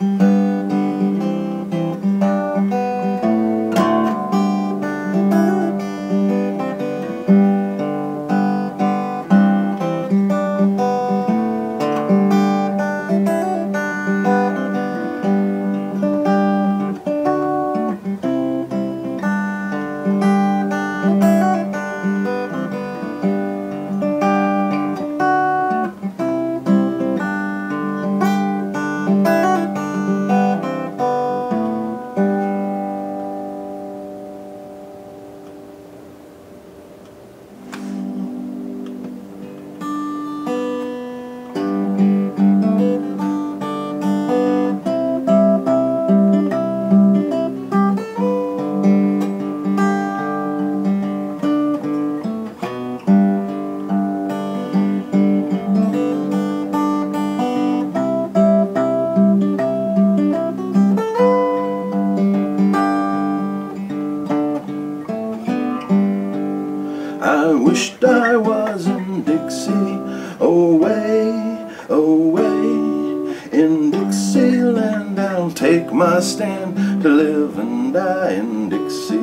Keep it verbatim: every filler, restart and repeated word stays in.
I wished I was in Dixie, away, away. In Dixieland I'll take my stand to live and die in Dixie.